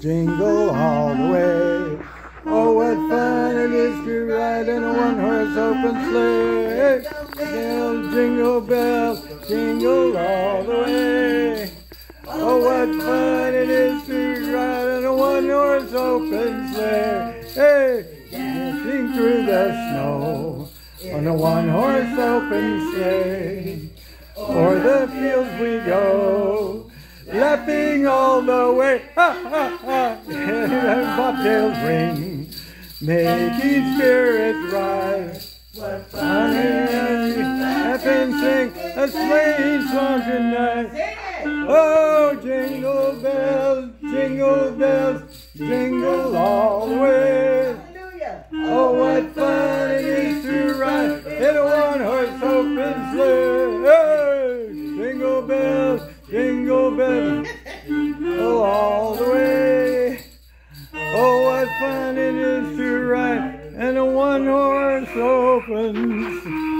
jingle all the way. Oh, what fun it is to ride in a one-horse open sleigh. Jingle bells, jingle all the way. Oh, what fun it is to ride in a one-horse open sleigh. Hey, drifting through the snow on a one-horse open sleigh. O'er the fields we go, laughing all the way. Ha, ha, ha, and bobtails ring, making spirits rise. What fun it is to laugh and sing a sleighing song tonight. Oh, jingle bells, jingle all the way. Oh, what fun it is to ride in a one-horse open sleigh. Hey, jingle bells, oh, all the way. Oh, what fun it is to ride in a one-horse open sleigh.